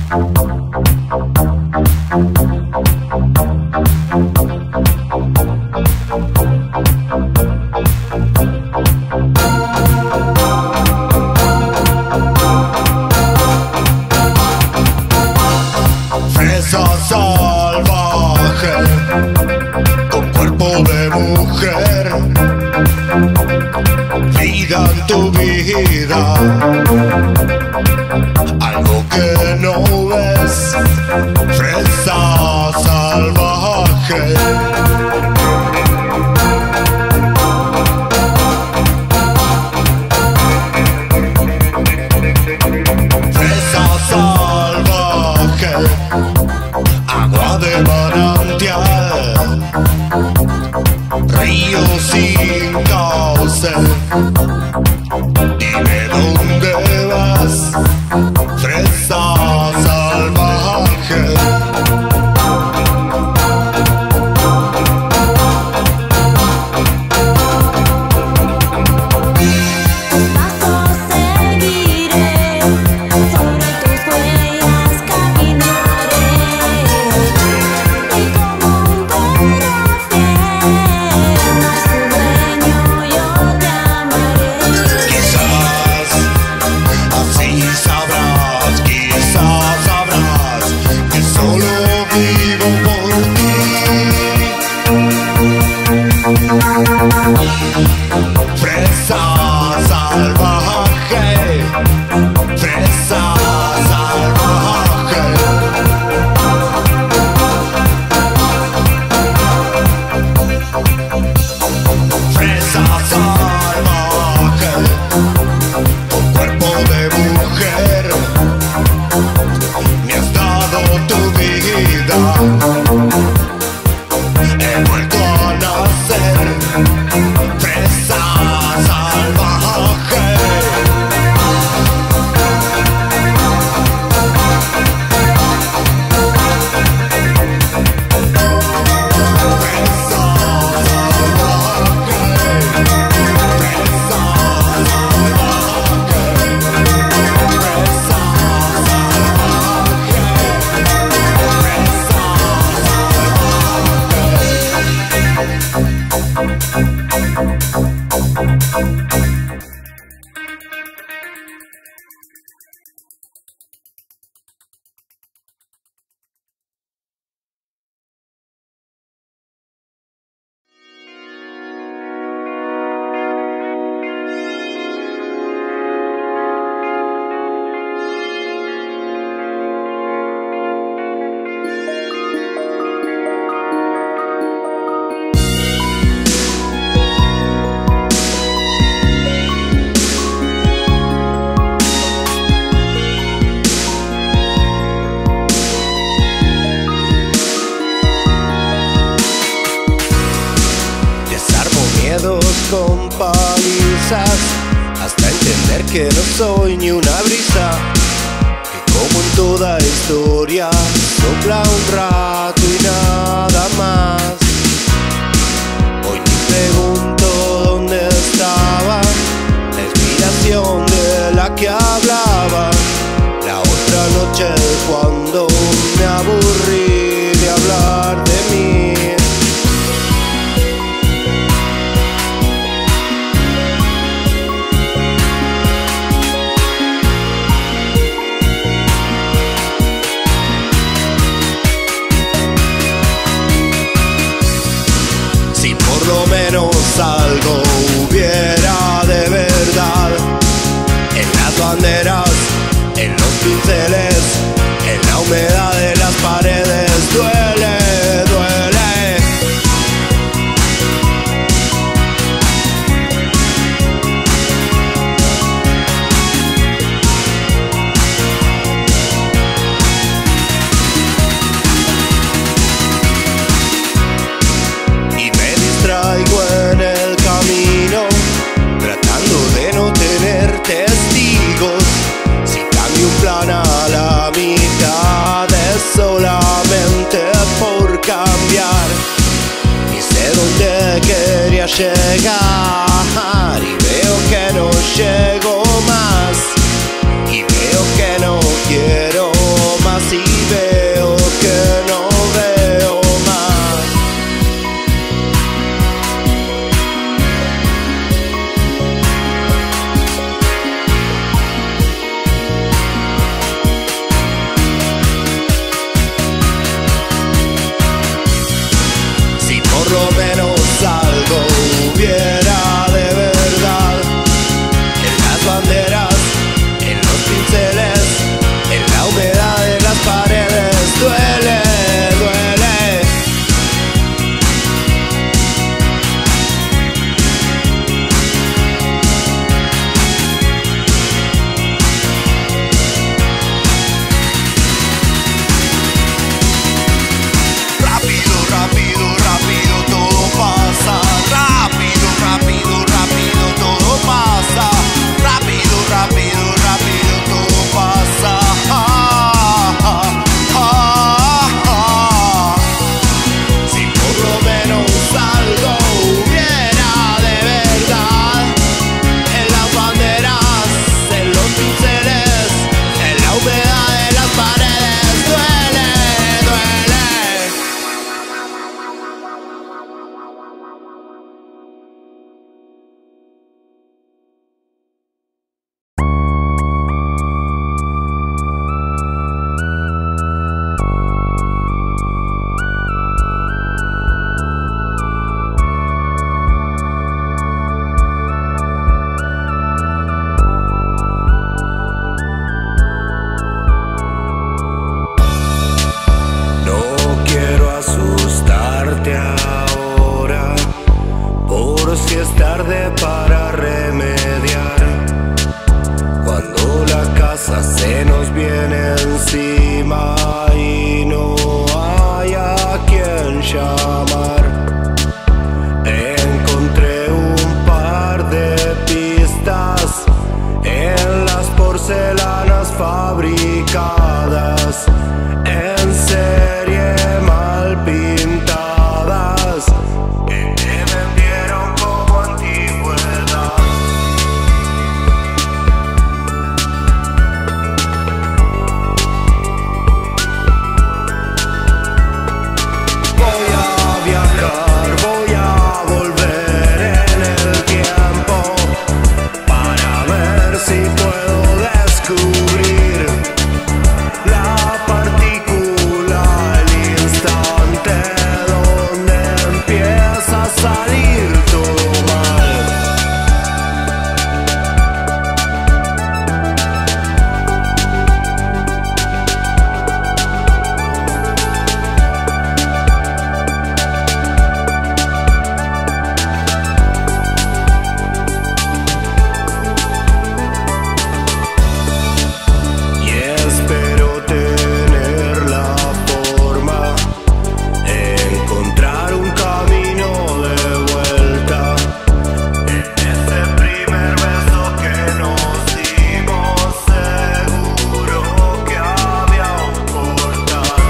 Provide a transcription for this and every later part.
Fresa salvaje, con cuerpo de mujer, vida en tu vida, algo que no ves. Fresa salvaje. Fresa salvaje, agua de manantial, río sin cauce. Dime dónde vas, fresa salvaje. Fresa salvaje, fresa salvaje. Fresa salvaje, con cuerpo de mujer, me has dado tu vida. He vuelto a nacer, fresa salvaje. Con palizas hasta entender que no soy ni una brisa, que como en toda historia sopla un rato y nada más. Hoy me pregunto dónde estaba la inspiración de la que hablaba la otra noche cuando me aburrí de hablar de mí. Algo hubiera de verdad en las banderas, en los pinceles, en la humedad de las paredes. Duele, duele. Y me distraigo en el camino, tratando de no tener testigos. Si cambio un plan a la mitad es solamente por cambiar. Y sé dónde quería llegar y veo que no llego más. Y veo que no quiero más porcelanas fabricadas en serie, mal pintadas, que te vendieron como antigüedad. Voy a viajar, voy a volver en el tiempo para ver si puedo descubrir la partícula, el instante donde empieza a salir todo mal. Y espero tener la forma de encontrar un camino de vuelta en ese primer beso que nos dimos. Seguro que había un portal.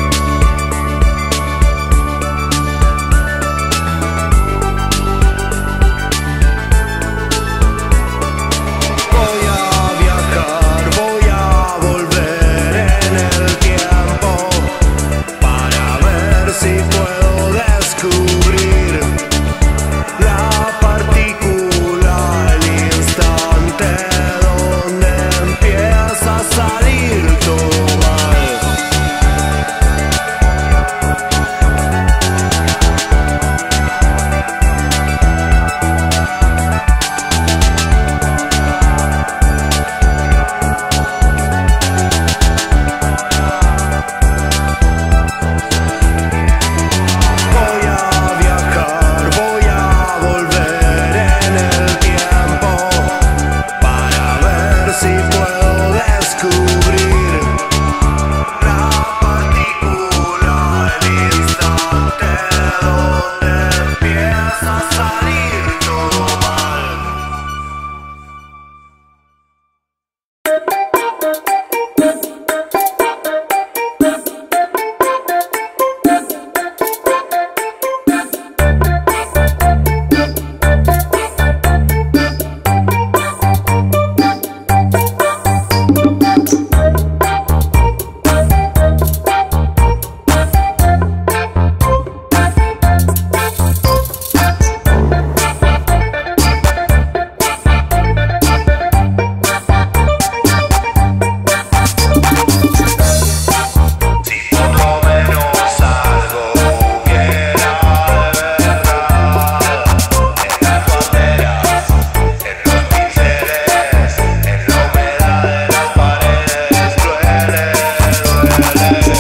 Voy a viajar, voy a volver en el tiempo para ver si puedo descubrir la partícula, el instante donde empieza a salir todo mal. Voy a viajar, voy a volver en el tiempo para ver si puedo descubrir la partícula, el instante donde empieza a salir todo mal. Si por lo menos algo hubiera de verdad en las banderas, en los pinceles, en la humedad de las paredes, duele, duele.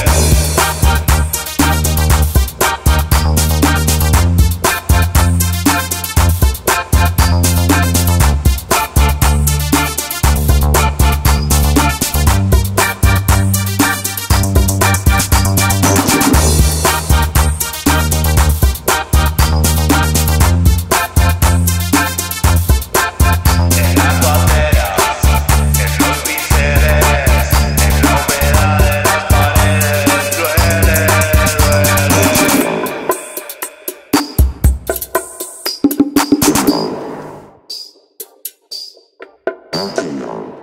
En las banderas, en los pinceles, en la humedad de las paredes, duele, duele.